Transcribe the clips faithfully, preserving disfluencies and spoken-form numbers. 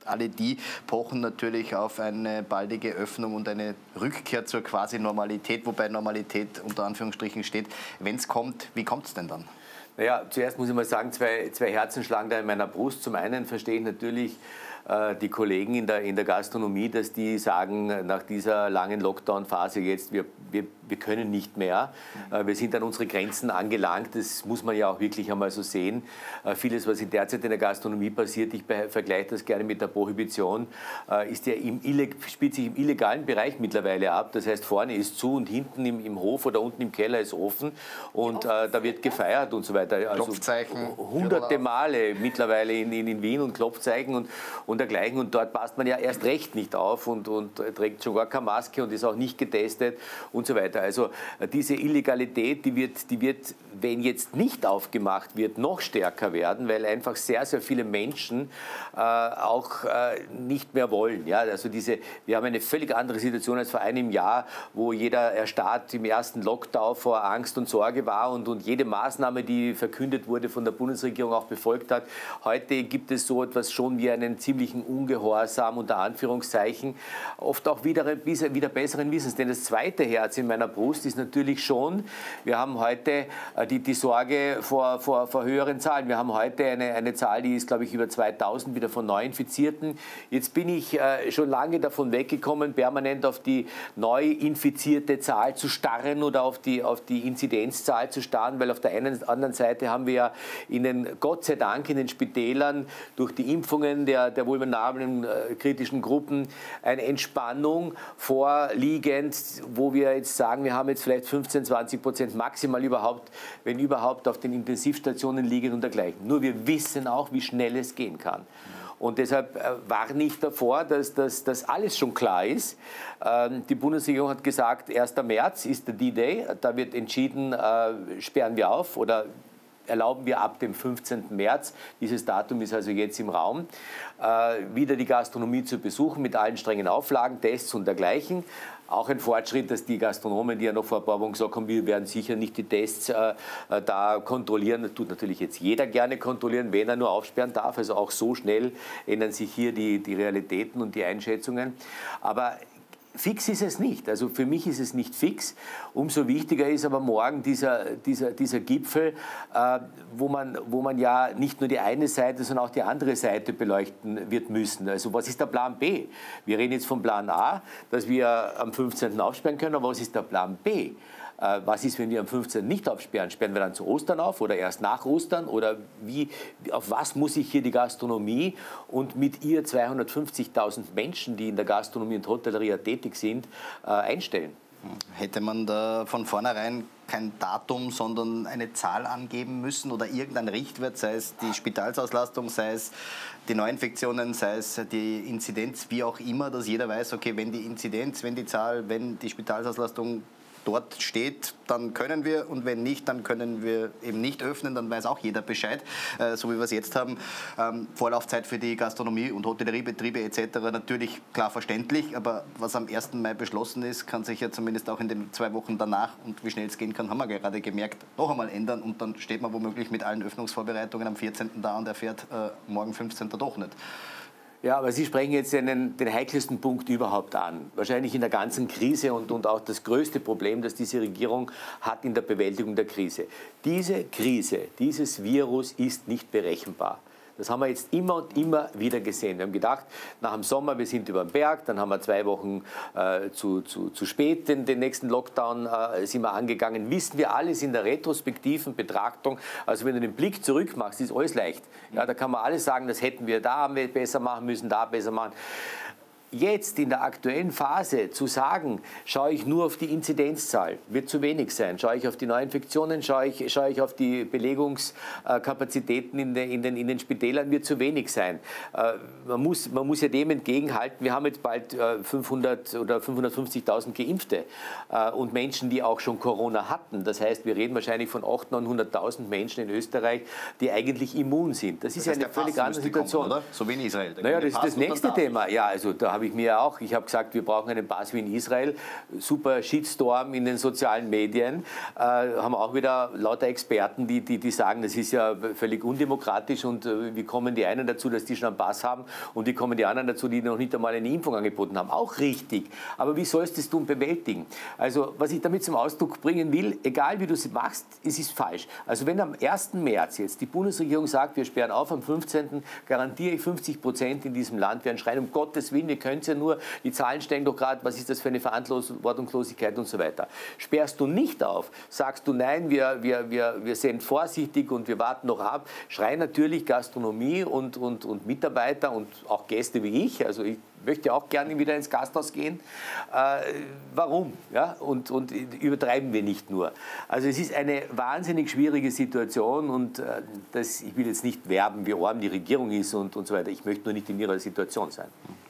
Alle die pochen natürlich auf eine baldige Öffnung und eine Rückkehr zur quasi Normalität, wobei Normalität unter Anführungsstrichen steht. Wenn es kommt, wie kommt es denn dann? Naja, zuerst muss ich mal sagen, zwei, zwei Herzen schlagen da in meiner Brust. Zum einen verstehe ich natürlich äh, die Kollegen in der, in der Gastronomie, dass die sagen, nach dieser langen Lockdown-Phase jetzt, wir, wir, wir können nicht mehr. Äh, wir sind an unsere Grenzen angelangt. Das muss man ja auch wirklich einmal so sehen. Äh, vieles, was derzeit in der Gastronomie passiert, ich vergleiche das gerne mit der Prohibition, äh, ist ja im, spielt sich im illegalen Bereich mittlerweile ab. Das heißt, vorne ist zu und hinten im, im Hof oder unten im Keller ist offen und äh, da wird gefeiert und so weiter. Also Klopfzeichen. Hunderte Male mittlerweile in, in, in Wien und Klopfzeichen und, und dergleichen. Und dort passt man ja erst recht nicht auf und, und trägt schon gar keine Maske und ist auch nicht getestet und so weiter. Also diese Illegalität, die wird, die wird, wenn jetzt nicht aufgemacht wird, noch stärker werden, weil einfach sehr, sehr viele Menschen äh, auch äh, nicht mehr wollen. Ja? Also diese, wir haben eine völlig andere Situation als vor einem Jahr, wo jeder Staat im ersten Lockdown vor Angst und Sorge war und, und jede Maßnahme, die verkündet wurde, von der Bundesregierung auch befolgt hat. Heute gibt es so etwas schon wie einen ziemlichen Ungehorsam, unter Anführungszeichen, oft auch wieder, wieder besseren Wissens. Denn das zweite Herz in meiner Brust ist natürlich schon, wir haben heute die, die Sorge vor, vor, vor höheren Zahlen. Wir haben heute eine, eine Zahl, die ist, glaube ich, über zweitausend wieder von Neuinfizierten. Jetzt bin ich äh, schon lange davon weggekommen, permanent auf die neu infizierte Zahl zu starren oder auf die, auf die Inzidenzzahl zu starren, weil auf der einen anderen Seite haben wir ja in den, Gott sei Dank, in den Spitälern durch die Impfungen der, der vulnerablen äh, kritischen Gruppen eine Entspannung vorliegend, wo wir jetzt sagen, wir haben jetzt vielleicht fünfzehn, zwanzig Prozent maximal überhaupt, wenn überhaupt, auf den Intensivstationen liegen und dergleichen. Nur wir wissen auch, wie schnell es gehen kann. Und deshalb äh, warne ich davor, dass das alles schon klar ist. Ähm, die Bundesregierung hat gesagt, erster März ist der D-Day. Da wird entschieden, äh, sperren wir auf oder erlauben wir ab dem fünfzehnten März, dieses Datum ist also jetzt im Raum, äh, wieder die Gastronomie zu besuchen mit allen strengen Auflagen, Tests und dergleichen. Auch ein Fortschritt, dass die Gastronomen, die ja noch vor ein paar Wochen gesagt haben, wir werden sicher nicht die Tests äh, da kontrollieren. Das tut natürlich jetzt jeder gerne kontrollieren, wenn er nur aufsperren darf. Also auch so schnell ändern sich hier die, die Realitäten und die Einschätzungen. Aber fix ist es nicht. Also für mich ist es nicht fix. Umso wichtiger ist aber morgen dieser, dieser, dieser Gipfel, äh, wo, man, wo man ja nicht nur die eine Seite, sondern auch die andere Seite beleuchten wird müssen. Also was ist der Plan B? Wir reden jetzt vom Plan A, dass wir am fünfzehnten aufsperren können, aber was ist der Plan B? Was ist, wenn wir am fünfzehnten nicht aufsperren? Sperren wir dann zu Ostern auf oder erst nach Ostern? Oder wie, auf was muss sich hier die Gastronomie und mit ihr zweihundertfünfzigtausend Menschen, die in der Gastronomie und Hotellerie tätig sind, einstellen? Hätte man da von vornherein kein Datum, sondern eine Zahl angeben müssen oder irgendein Richtwert, sei es die Spitalsauslastung, sei es die Neuinfektionen, sei es die Inzidenz, wie auch immer, dass jeder weiß, okay, wenn die Inzidenz, wenn die Zahl, wenn die Spitalsauslastung dort steht, dann können wir, und wenn nicht, dann können wir eben nicht öffnen, dann weiß auch jeder Bescheid, äh, so wie wir es jetzt haben. Ähm, Vorlaufzeit für die Gastronomie- und Hotelleriebetriebe et cetera natürlich klar verständlich, aber was am ersten Mai beschlossen ist, kann sich ja zumindest auch in den zwei Wochen danach, und wie schnell es gehen kann, haben wir gerade gemerkt, noch einmal ändern und dann steht man womöglich mit allen Öffnungsvorbereitungen am vierzehnten da und erfährt äh, morgen fünfzehnten doch nicht. Ja, aber Sie sprechen jetzt den, den heikelsten Punkt überhaupt an. Wahrscheinlich in der ganzen Krise und, und auch das größte Problem, das diese Regierung hat in der Bewältigung der Krise. Diese Krise, dieses Virus ist nicht berechenbar. Das haben wir jetzt immer und immer wieder gesehen. Wir haben gedacht, nach dem Sommer, wir sind über den Berg, dann haben wir zwei Wochen äh, zu, zu, zu spät den, den nächsten Lockdown äh, sind wir angegangen. Wissen wir alles in der retrospektiven Betrachtung. Also wenn du den Blick zurück machst, ist alles leicht. Ja, da kann man alles sagen, das hätten wir da haben wir besser machen müssen, da besser machen. Jetzt in der aktuellen Phase zu sagen, schaue ich nur auf die Inzidenzzahl, wird zu wenig sein. Schaue ich auf die Neuinfektionen, schaue ich, schaue ich auf die Belegungskapazitäten in den, in den, in den Spitälern, wird zu wenig sein. Man muss, man muss ja dem entgegenhalten, wir haben jetzt bald fünfhundert oder fünfhundertfünfzigtausend Geimpfte und Menschen, die auch schon Corona hatten. Das heißt, wir reden wahrscheinlich von achthunderttausend, neunhunderttausend Menschen in Österreich, die eigentlich immun sind. Das ist ja eine völlig andere Situation. Kommen, oder? So wie in Israel. Naja, das ist das nächste Thema. Ja, also da habe ich mir auch, ich habe gesagt, wir brauchen einen Pass wie in Israel, super Shitstorm in den sozialen Medien, äh, haben auch wieder lauter Experten, die, die, die sagen, das ist ja völlig undemokratisch und äh, wie kommen die einen dazu, dass die schon einen Pass haben und wie kommen die anderen dazu, die noch nicht einmal eine Impfung angeboten haben. Auch richtig, aber wie sollst du es bewältigen? Also was ich damit zum Ausdruck bringen will, egal wie du es machst, es ist falsch. Also wenn am ersten März jetzt die Bundesregierung sagt, wir sperren auf, am fünfzehnten garantiere ich fünfzig Prozent in diesem Land werden schreien, um Gottes Willen, wir können es ja nur, die Zahlen steigen doch gerade, was ist das für eine Verantwortungslosigkeit und so weiter. Sperrst du nicht auf, sagst du nein, wir, wir, wir, wir sind vorsichtig und wir warten noch ab, schreien natürlich Gastronomie und, und, und Mitarbeiter und auch Gäste wie ich, also ich möchte auch gerne wieder ins Gasthaus gehen. Äh, warum? Ja? Und, und übertreiben wir nicht nur. Also es ist eine wahnsinnig schwierige Situation und äh, das, ich will jetzt nicht werben, wie arm die Regierung ist und, und so weiter. Ich möchte nur nicht in ihrer Situation sein.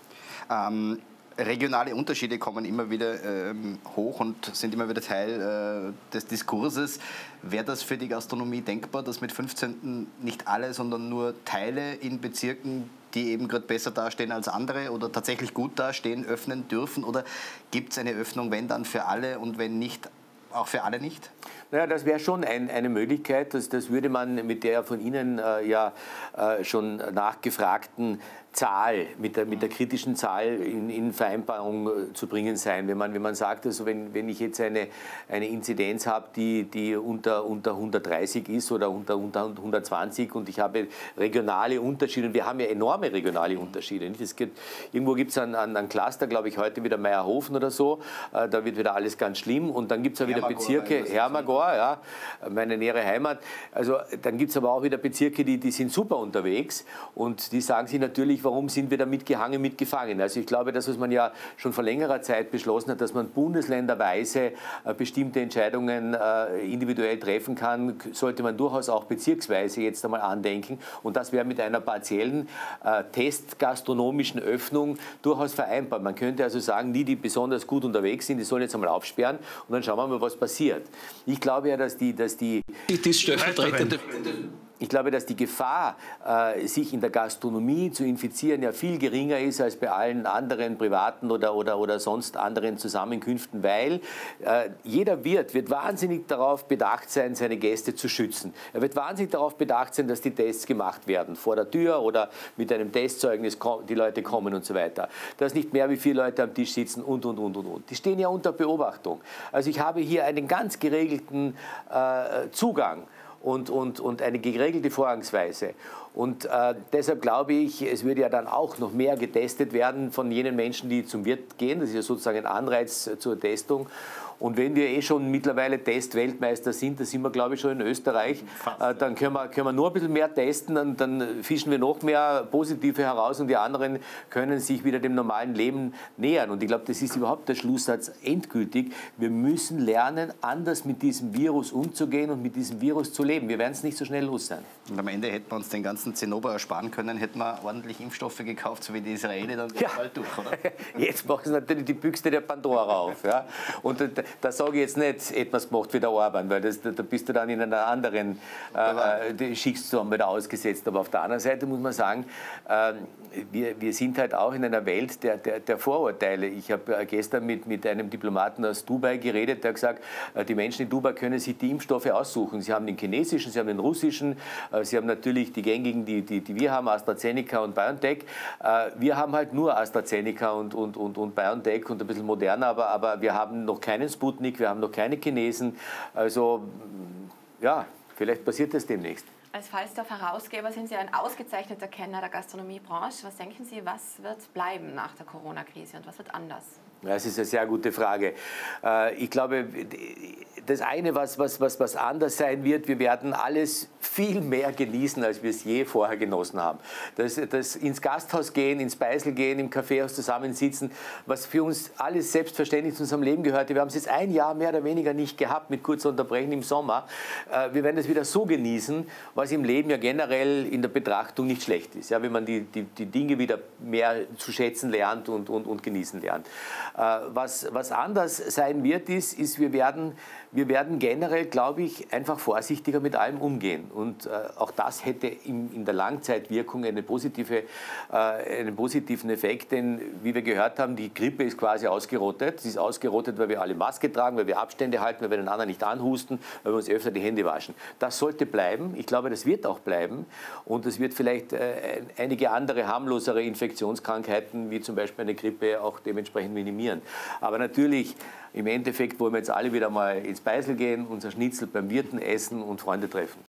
Ähm, regionale Unterschiede kommen immer wieder ähm, hoch und sind immer wieder Teil äh, des Diskurses. Wäre das für die Gastronomie denkbar, dass mit fünfzehnten nicht alle, sondern nur Teile in Bezirken, die eben gerade besser dastehen als andere oder tatsächlich gut dastehen, öffnen dürfen? Oder gibt es eine Öffnung, wenn dann für alle und wenn nicht, auch für alle nicht? Naja, das wäre schon ein, eine Möglichkeit. Das, das würde man mit der von Ihnen äh, ja äh, schon nachgefragten Zahl, mit der, mit der kritischen Zahl in, in Vereinbarung äh, zu bringen sein. Wenn man, wenn man sagt, also wenn, wenn ich jetzt eine, eine Inzidenz habe, die, die unter, unter hundertdreißig ist oder unter, unter hundertzwanzig und ich habe regionale Unterschiede, und wir haben ja enorme regionale Unterschiede. Nicht? Es gibt, irgendwo gibt es einen, einen Cluster, glaube ich, heute wieder Meierhofen oder so, äh, da wird wieder alles ganz schlimm und dann gibt es ja wieder Bezirke, Hermagor, ja, meine nähere Heimat, also dann gibt es aber auch wieder Bezirke, die, die sind super unterwegs und die sagen sich natürlich, warum sind wir da mitgehangen, mitgefangen? Also ich glaube, das, was man ja schon vor längerer Zeit beschlossen hat, dass man bundesländerweise äh, bestimmte Entscheidungen äh, individuell treffen kann, sollte man durchaus auch bezirksweise jetzt einmal andenken. Und das wäre mit einer partiellen äh, testgastronomischen Öffnung durchaus vereinbar. Man könnte also sagen, die, die besonders gut unterwegs sind, die sollen jetzt einmal aufsperren und dann schauen wir mal, was passiert. Ich glaube ja, dass die, dass die, die stellvertretende Ich glaube, dass die Gefahr, äh, sich in der Gastronomie zu infizieren, ja viel geringer ist als bei allen anderen privaten oder, oder, oder sonst anderen Zusammenkünften, weil äh, jeder Wirt wird wahnsinnig darauf bedacht sein, seine Gäste zu schützen. Er wird wahnsinnig darauf bedacht sein, dass die Tests gemacht werden, vor der Tür oder mit einem Testzeugnis die Leute kommen und so weiter. Dass nicht mehr wie vier Leute am Tisch sitzen und, und, und, und, und. Die stehen ja unter Beobachtung. Also ich habe hier einen ganz geregelten äh, Zugang. Und, und, und eine geregelte Vorgangsweise. Und äh, deshalb glaube ich, es würde ja dann auch noch mehr getestet werden von jenen Menschen, die zum Wirt gehen. Das ist ja sozusagen ein Anreiz zur Testung. Und wenn wir eh schon mittlerweile Test-Weltmeister sind, da sind wir, glaube ich, schon in Österreich, äh, dann können wir, können wir nur ein bisschen mehr testen und dann fischen wir noch mehr Positive heraus und die anderen können sich wieder dem normalen Leben nähern. Und ich glaube, das ist überhaupt der Schlusssatz endgültig. Wir müssen lernen, anders mit diesem Virus umzugehen und mit diesem Virus zu leben. Wir werden es nicht so schnell los sein. Und am Ende hätten wir uns den ganzen Zinnober ersparen können, hätten wir ordentlich Impfstoffe gekauft, so wie die Israelis, dann wäre es bald durch, oder? Jetzt machen sie natürlich die Büchse der Pandora auf. Ja? Und da sage ich jetzt nicht, etwas gemacht wie der Orban, weil das, da bist du dann in einer anderen äh, Schicksal wieder ausgesetzt. Aber auf der anderen Seite muss man sagen, äh, wir, wir sind halt auch in einer Welt der, der, der Vorurteile. Ich habe äh, gestern mit, mit einem Diplomaten aus Dubai geredet, der hat gesagt, äh, die Menschen in Dubai können sich die Impfstoffe aussuchen. Sie haben den chinesischen, sie haben den russischen, äh, sie haben natürlich die gängigen, die, die, die wir haben, AstraZeneca und BioNTech. Äh, wir haben halt nur AstraZeneca und, und, und, und BioNTech und ein bisschen moderner, aber, aber wir haben noch keinen Sputnik, wir haben noch keine Chinesen. Also ja, vielleicht passiert das demnächst. Als Falstaff-Herausgeber sind Sie ein ausgezeichneter Kenner der Gastronomiebranche. Was denken Sie, was wird bleiben nach der Corona-Krise und was wird anders? Das ist eine sehr gute Frage. Ich glaube, das eine, was, was, was, was anders sein wird, wir werden alles viel mehr genießen, als wir es je vorher genossen haben. Das, das ins Gasthaus gehen, ins Beisel gehen, im Kaffeehaus zusammensitzen, was für uns alles selbstverständlich zu unserem Leben gehörte. Wir haben es jetzt ein Jahr mehr oder weniger nicht gehabt, mit kurzer Unterbrechung im Sommer. Wir werden es wieder so genießen, was im Leben ja generell in der Betrachtung nicht schlecht ist, ja, wenn man die, die, die Dinge wieder mehr zu schätzen lernt und, und, und genießen lernt. Was, was anders sein wird, ist, ist wir, werden, wir werden generell, glaube ich, einfach vorsichtiger mit allem umgehen. Und auch das hätte in, in der Langzeitwirkung eine positive, einen positiven Effekt, denn wie wir gehört haben, die Grippe ist quasi ausgerottet. Sie ist ausgerottet, weil wir alle Maske tragen, weil wir Abstände halten, weil wir den anderen nicht anhusten, weil wir uns öfter die Hände waschen. Das sollte bleiben. Ich glaube, das wird auch bleiben. Und es wird vielleicht äh, einige andere harmlosere Infektionskrankheiten, wie zum Beispiel eine Grippe, auch dementsprechend minimieren. Aber natürlich, im Endeffekt wollen wir jetzt alle wieder mal ins Beisel gehen, unser Schnitzel beim Wirten essen und Freunde treffen.